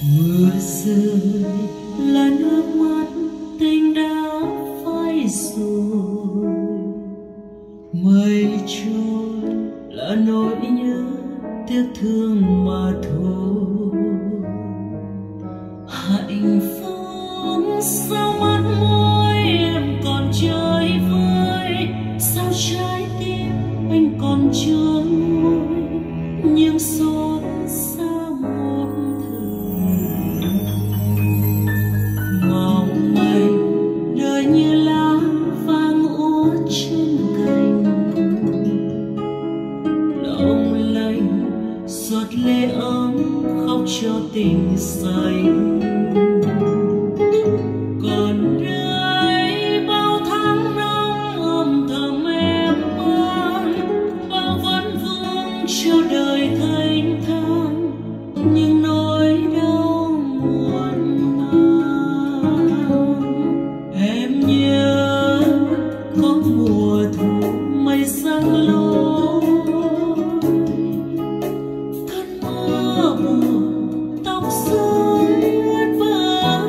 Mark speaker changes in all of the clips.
Speaker 1: Mưa rơi là nước mắt tình đã phai rồi, mây trôi là nỗi nhớ tiếc thương mà thôi. Hạnh phúc sao mắt môi em còn chơi vơi, sao trái tim anh còn chưa nguôi nhưng xót xa một thời. Mong manh đời như lá vàng úa trên cành, long lanh giọt lệ ấm khóc cho tình xanh. Còn đây bao tháng năm âm thầm em ơi, bao vấn vương cho đời thênh thang nhưng nỗi đau muộn màng. Em nhớ có mùa thu mây giăng lối, cơn mưa buồn tóc rối ướt vỡ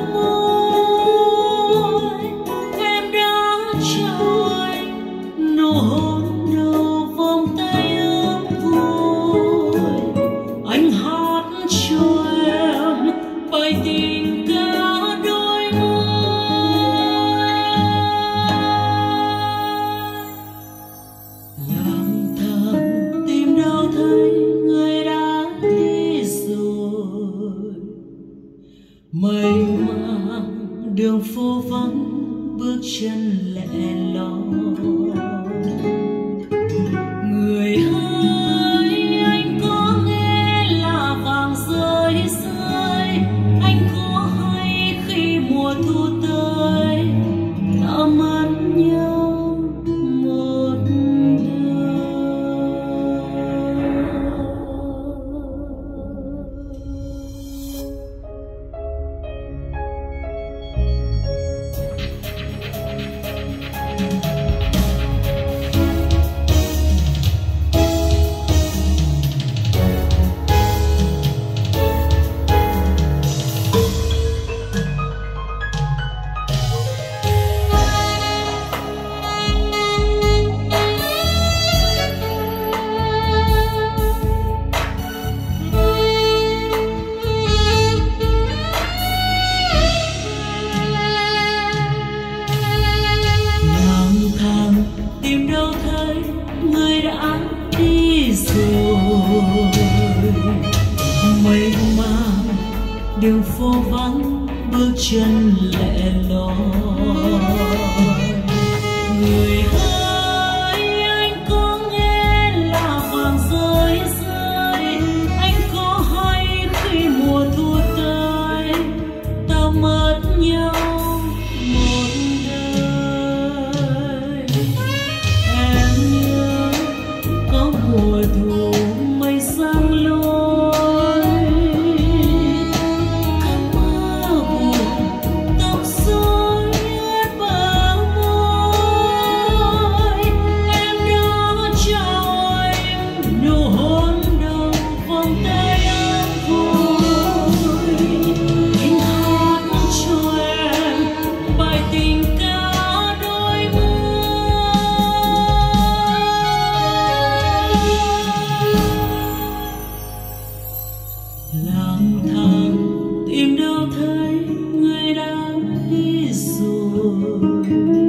Speaker 1: môi. Em đã trao anh nụ hôn đầu vòng tay ấm vui, anh hát cho em bài tình ca đôi môi. Lang thang tìm đâu thấy người đã đi rồi, mênh mang đường phố vắng bước chân lẻ loi. Người ơi anh có nghe là vàng rơi rơi, anh có hay khi mùa thu tới ta mất nhau một đời. Tìm đâu thấy người đã đi rồi, mênh mang đường phố vắng bước chân lẻ loi. Người ơi anh có nghe là vàng rơi rơi, anh có hay khi mùa thu tới ta mất nhau một đời. Mùa thu mây giăng lối, cơn mưa buồn tóc rối ướt bờ môi. Em đã trao anh nụ hôn đầu vòng tay ấm vui, anh hát cho em bài tình ca đôi môi. Lang thang tìm đâu thấy người đã đi rồi,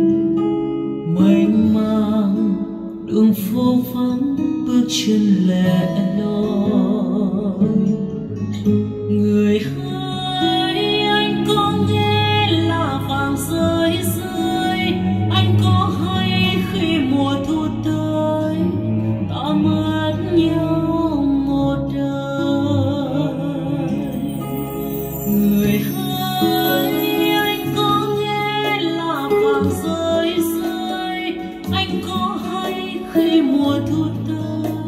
Speaker 1: mênh mang đường phố vắng bước chân lẻ loi. Người ơi anh có nghe là vàng rơi rơi, anh có hay khi mùa thu tới ta mất nhau một đời. Người ơi anh có nghe là vàng rơi rơi, anh có hay khi mùa thu tới